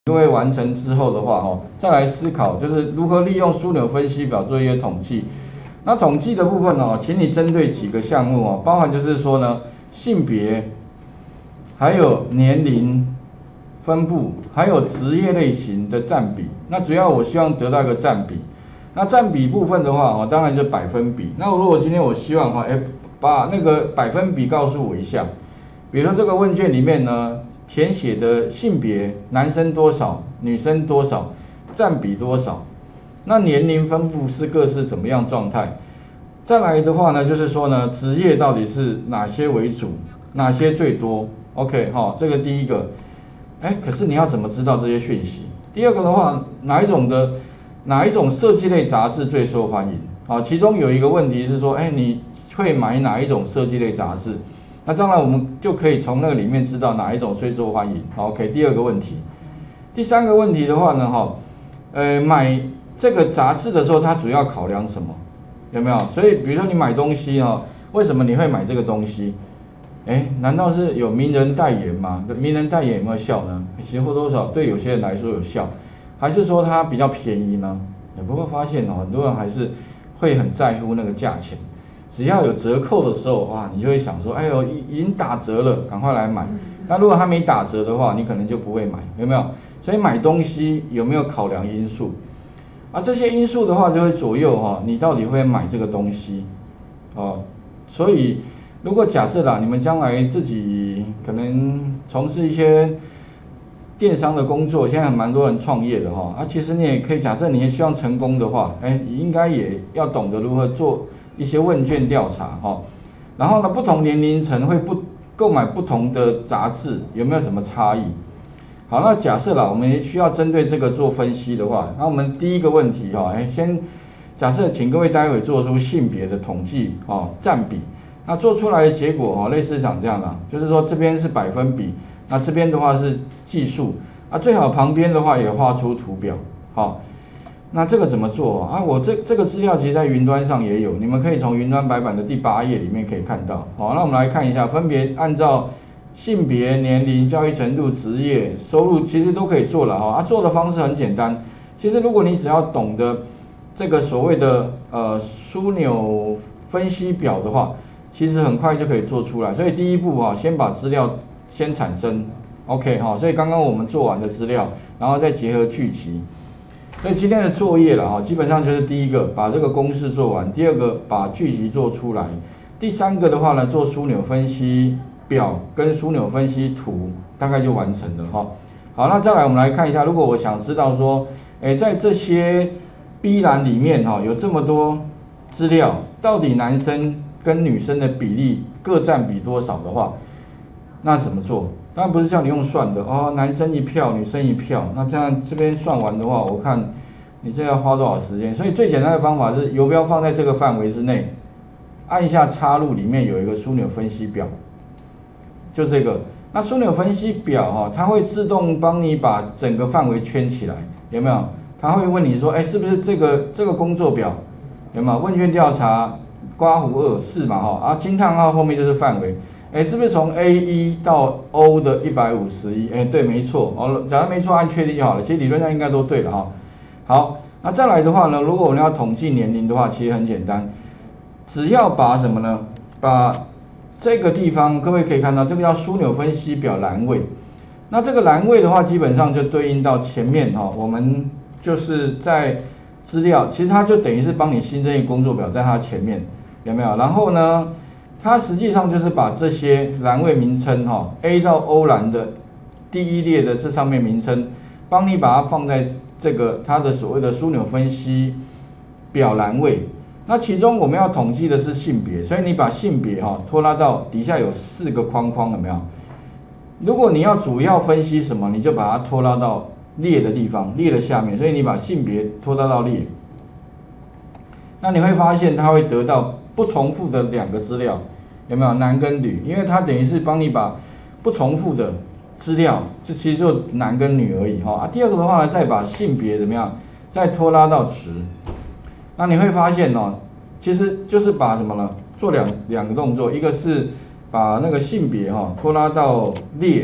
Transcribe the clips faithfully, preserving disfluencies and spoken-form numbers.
各位完成之后的话，哦，再来思考就是如何利用枢纽分析表做一些统计。那统计的部分哦，请你针对几个项目哦，包含就是说呢，性别，还有年龄分布，还有职业类型的占比。那主要我希望得到一个占比。那占比部分的话，哦，当然就百分比。那如果今天我希望哈，哎，把那个百分比告诉我一下。比如说这个问卷里面呢，填写的性别，男生多少，女生多少，占比多少，那年龄分布是各是怎么样状态？再来的话呢，就是说呢，职业到底是哪些为主，哪些最多 ？OK 哈，这个第一个，哎，可是你要怎么知道这些讯息？第二个的话，哪一种的哪一种设计类杂志最受欢迎？啊，其中有一个问题是说，哎，你会买哪一种设计类杂志？那当然，我们就可以从那个里面知道哪一种最受欢迎。OK， 第二个问题，第三个问题的话呢，哈，呃，买这个杂志的时候，它主要考量什么？有没有？所以，比如说你买东西哈，为什么你会买这个东西？哎，难道是有名人代言吗？名人代言有没有效呢？其实或多或少对有些人来说有效，还是说它比较便宜呢？也不会发现哦，很多人还是会很在乎那个价钱。只要有折扣的时候，哇，你就会想说，哎呦，已已经打折了，赶快来买。那如果它没打折的话，你可能就不会买，有没有？所以买东西有没有考量因素？啊，这些因素的话就会左右哈，你到底会买这个东西，哦。所以如果假设啦，你们将来自己可能从事一些电商的工作，现在还蛮多人创业的哈。啊，其实你也可以假设你也希望成功的话，哎，应该也要懂得如何做一些问卷调查哈，然后呢，不同年龄层会不购买不同的杂志，有没有什么差异？好，那假设啦，我们需要针对这个做分析的话，那我们第一个问题哈，哎，先假设请各位待会做出性别的统计哦占比，那做出来的结果哈，类似长这样的，就是说这边是百分比，那这边的话是技术，啊，最好旁边的话也画出图表，好。那这个怎么做啊？我这这个资料其实在云端上也有，你们可以从云端白板的第八页里面可以看到。好，那我们来看一下，分别按照性别、年龄、教育程度、职业、收入，其实都可以做了哈。啊，做的方式很简单，其实如果你只要懂得这个所谓的呃枢纽分析表的话，其实很快就可以做出来。所以第一步啊，先把资料先产生 ，OK 哈。所以刚刚我们做完的资料，然后再结合剧集。所以今天的作业了哈，基本上就是第一个把这个公式做完，第二个把剧集做出来，第三个的话呢，做枢纽分析表跟枢纽分析图，大概就完成了哈。好，那再来我们来看一下，如果我想知道说，哎，在这些 B 栏里面哈，有这么多资料，到底男生跟女生的比例各占比多少的话，那怎么做？当然不是叫你用算的哦，男生一票，女生一票。那这样这边算完的话，我看你这要花多少时间？所以最简单的方法是游标放在这个范围之内，按一下插入，里面有一个枢纽分析表，就这个。那枢纽分析表哈、哦，它会自动帮你把整个范围圈起来，有没有？它会问你说，哎，是不是这个这个工作表？有没有？问卷调查刮胡二是嘛哈？啊，惊叹号后面就是范围。哎，是不是从 A 一 到 O 的一百五十一？哎，对，没错。哦，假如没错，按确定就好了。其实理论上应该都对了哈。好，那再来的话呢，如果我们要统计年龄的话，其实很简单，只要把什么呢？把这个地方，各位可以看到，这个叫枢纽分析表栏位。那这个栏位的话，基本上就对应到前面哈，我们就是在资料，其实它就等于是帮你新增一个工作表在它前面，有没有？然后呢？它实际上就是把这些栏位名称哈 A 到 O 栏的第一列的这上面名称，帮你把它放在这个它的所谓的枢纽分析表栏位。那其中我们要统计的是性别，所以你把性别哈拖拉到底下有四个框框，有没有？如果你要主要分析什么，你就把它拖拉到列的地方，列的下面，所以你把性别拖拉到列。那你会发现它会得到不重复的两个资料，有没有男跟女？因为它等于是帮你把不重复的资料，就其实就男跟女而已哈。啊，第二个的话呢，再把性别怎么样，再拖拉到值。那你会发现哦，其实就是把什么呢？做两两个动作，一个是把那个性别哈拖拉到列，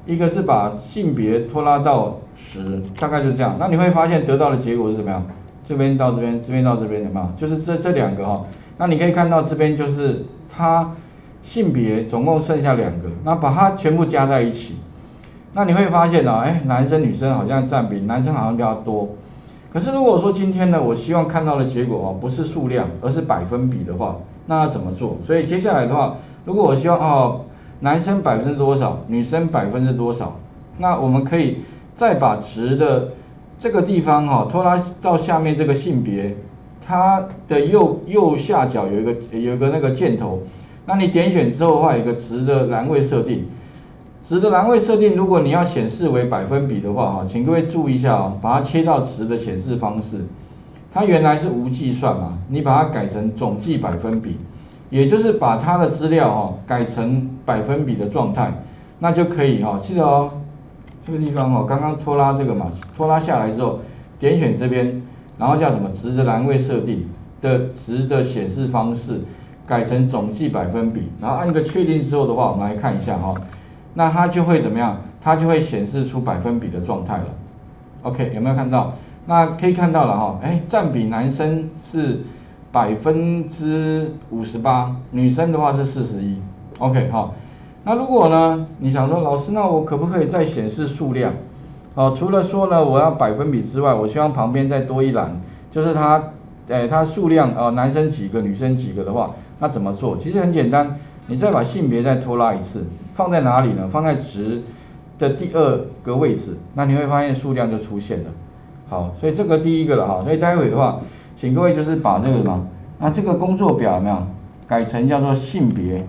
一个是把性别拖拉到十，大概就这样。那你会发现得到的结果是怎么样？这边到这边，这边到这边，有没有？就是这这两个哈、哦。那你可以看到这边就是它性别总共剩下两个，那把它全部加在一起，那你会发现呢、哦，哎，男生女生好像占比，男生好像比较多。可是如果说今天呢，我希望看到的结果哦，不是数量，而是百分比的话，那要怎么做？所以接下来的话，如果我希望哦，男生百分之多少，女生百分之多少，那我们可以再把值的这个地方哈、哦，拖拉到下面这个性别，它的右右下角有一个有一个那个箭头，那你点选之后的话，有一个值的栏位设定。值的栏位设定，如果你要显示为百分比的话，哈，请各位注意一下哦，把它切到值的显示方式。它原来是无计算嘛，你把它改成总计百分比，也就是把它的资料哈改成百分比的状态，那就可以哈，记得哦，这个地方哦，刚刚拖拉这个嘛，拖拉下来之后，点选这边，然后叫什么值的栏位设定的值的显示方式，改成总计百分比，然后按一个确定之后的话，我们来看一下哈。那它就会怎么样？它就会显示出百分比的状态了。OK， 有没有看到？那可以看到了哈，哎，占比男生是百分之五十八，女生的话是四十一。OK 哈，那如果呢，你想说老师，那我可不可以再显示数量？哦，除了说呢，我要百分比之外，我希望旁边再多一栏，就是它，哎，它数量啊、呃，男生几个，女生几个的话，那怎么做？其实很简单。你再把性别再拖拉一次，放在哪里呢？放在值的第二个位置，那你会发现数量就出现了。好，所以这个第一个了哈，所以待会的话，请各位就是把这个什么，那这个工作表有没有改成叫做性别，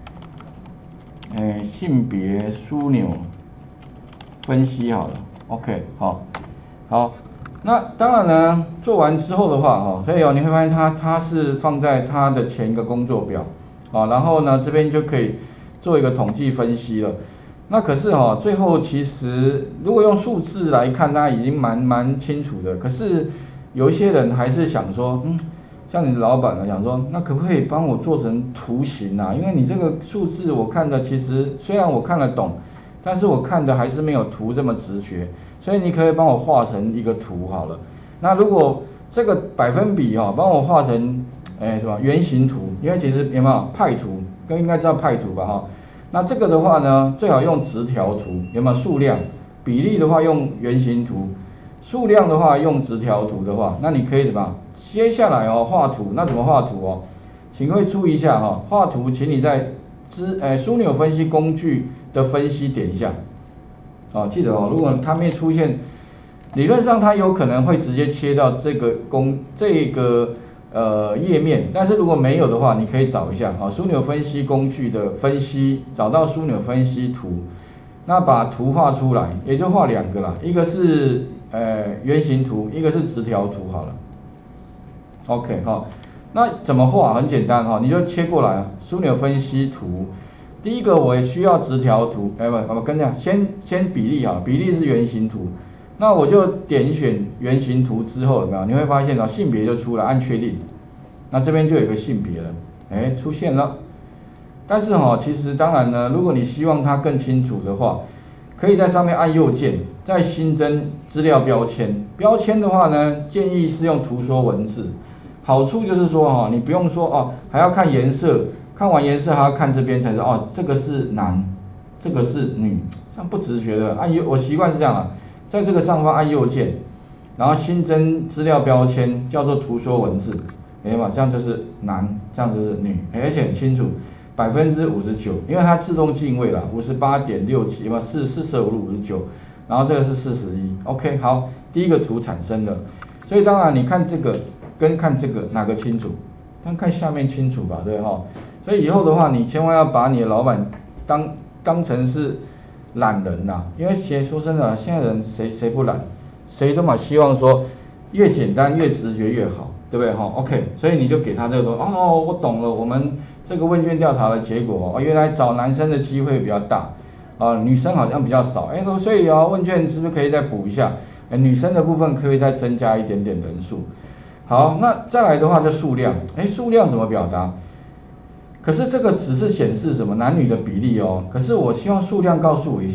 诶，性别枢纽分析好了 ，OK， 好，好，那当然呢，做完之后的话哈，所以哦，你会发现它它是放在它的前一个工作表。啊，然后呢，这边就可以做一个统计分析了。那可是哈、哦，最后其实如果用数字来看，大家已经蛮蛮清楚的。可是有一些人还是想说，嗯，像你的老板呢，想说，那可不可以帮我做成图形啊？因为你这个数字我看的其实虽然我看得懂，但是我看的还是没有图这么直觉，所以你可以帮我画成一个图好了。那如果这个百分比哈、哦，帮我画成。哎，什么圆形图？因为其实有没有派图，更应该知道派图吧哈。那这个的话呢，最好用直条图，有没有数量？比例的话用圆形图，数量的话用直条图的话，那你可以怎么？接下来哦画图，那怎么画图哦？请各位注意一下哈，画图，请你在支哎枢纽分析工具的分析点一下。哦，记得哦，如果它没出现，理论上它有可能会直接切到这个工这个。呃，页面，但是如果没有的话，你可以找一下啊，枢纽分析工具的分析，找到枢纽分析图，那把图画出来，也就画两个啦，一个是呃圆形图，一个是直条图好了。OK 哈，那怎么画？很简单哈，你就切过来，枢纽分析图，第一个我也需要直条图，哎不，我跟你讲，先先比例哈，比例是圆形图。那我就点选圆形图之后有没有？你会发现哦，性别就出来，按确定，那这边就有一个性别了，哎，出现了。但是哈、哦，其实当然呢，如果你希望它更清楚的话，可以在上面按右键，再新增资料标签。标签的话呢，建议是用图说文字。好处就是说哈、哦，你不用说哦，还要看颜色，看完颜色还要看这边才知道哦，这个是男，这个是女，这样不直觉的。按右，我习惯是这样啊。在这个上方按右键，然后新增资料标签，叫做图说文字，哎嘛，这样就是男，这样就是女，而且很清楚，百分之五十九，因为它自动进位了，五十八点六七嘛，四四舍五入五十九，然后这个是四十一 ，OK， 好，第一个图产生了，所以当然你看这个跟看这个哪个清楚？但看下面清楚吧，对哈，所以以后的话，你千万要把你的老板当当成是。懒人呐、啊，因为其实说真的，现在人谁谁不懒，谁都嘛希望说越简单越直觉越好，对不对哈 ？OK， 所以你就给他这个东西，哦，我懂了，我们这个问卷调查的结果哦，原来找男生的机会比较大，啊，女生好像比较少，哎，所以啊，问卷是不是可以再补一下？哎，女生的部分可以再增加一点点人数。好，那再来的话就数量，哎，数量怎么表达？可是这个只是显示什么男女的比例哦，可是我希望数量告诉我一下，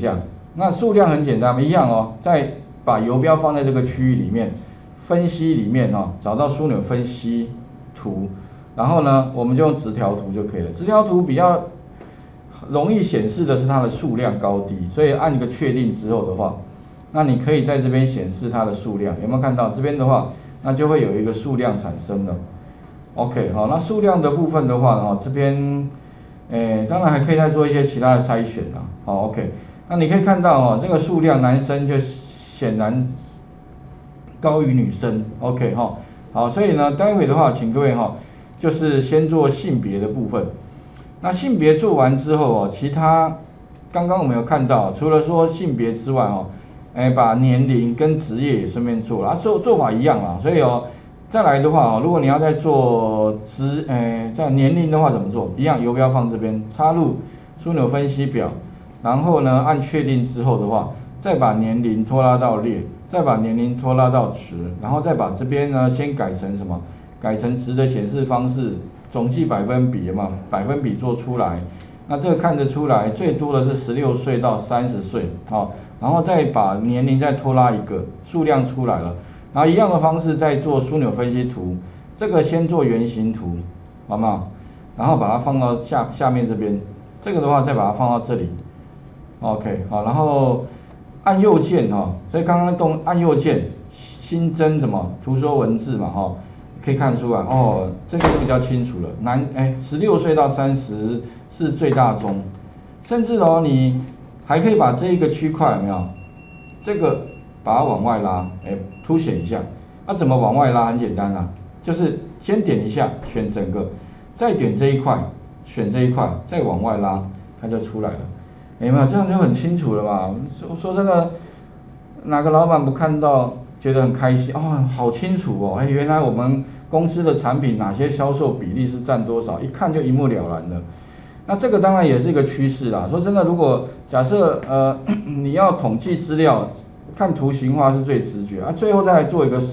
那数量很简单，一样哦，再把游标放在这个区域里面，分析里面哦，找到枢纽分析图，然后呢，我们就用直条图就可以了。直条图比较容易显示的是它的数量高低，所以按一个确定之后的话，那你可以在这边显示它的数量，有没有看到？这边的话，那就会有一个数量产生了。OK， 好，那数量的部分的话，哦，这边，诶，当然还可以再做一些其他的筛选啦。好 ，OK， 那你可以看到哦，这个数量男生就显然高于女生。OK， 哈，好，所以呢，待会的话，请各位哈，就是先做性别的部分。那性别做完之后哦，其他刚刚我们有看到，除了说性别之外哦，哎，把年龄跟职业也顺便做了，啊，做做法一样啊，所以哦。再来的话哦，如果你要再做职，诶，在年龄的话怎么做？一样，游标放这边，插入枢纽分析表，然后呢，按确定之后的话，再把年龄拖拉到列，再把年龄拖拉到值，然后再把这边呢先改成什么？改成值的显示方式，总计百分比嘛，百分比做出来。那这个看得出来，最多的是十六岁到三十岁，好，然后再把年龄再拖拉一个数量出来了。然后一样的方式再做枢纽分析图，这个先做原型图，好不好？然后把它放到下下面这边，这个的话再把它放到这里 ，OK， 好，然后按右键哈，所以刚刚动按右键新增什么图说文字嘛哈，可以看出来哦，这个就比较清楚了。男哎，十六岁到三十是最大宗，甚至哦你还可以把这一个区块有没有？这个。把它往外拉，哎，凸显一下。那、啊、怎么往外拉？很简单啊，就是先点一下，选整个，再点这一块，选这一块，再往外拉，它就出来了。有没有？这样就很清楚了嘛。说说真的，哪个老板不看到觉得很开心？哦，好清楚哦，哎，原来我们公司的产品哪些销售比例是占多少，一看就一目了然了。那这个当然也是一个趋势啦。说真的，如果假设呃你要统计资料。看图形化是最直觉啊，最后再来做一个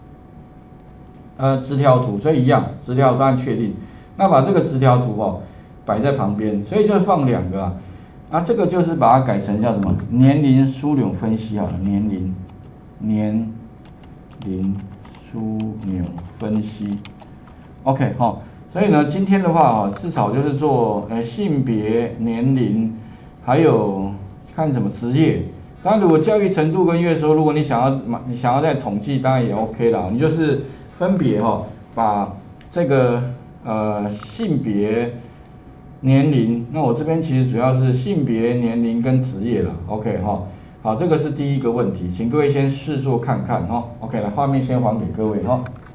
呃直条图，所以一样，直条图按确定，那把这个直条图哦摆在旁边，所以就放两个啊，啊这个就是把它改成叫什么年龄枢纽分析好了，年龄年龄枢纽分析 ，OK 哈、哦，所以呢今天的话啊，至少就是做呃性别、年龄，还有看什么职业。当然，如果教育程度跟月收，如果你想要你想要再统计，当然也 OK 啦。你就是分别哈、哦，把这个呃性别、年龄，那我这边其实主要是性别、年龄跟职业啦 OK 哈、哦。好，这个是第一个问题，请各位先试做看看哈、哦。OK，来画面先还给各位哈。哦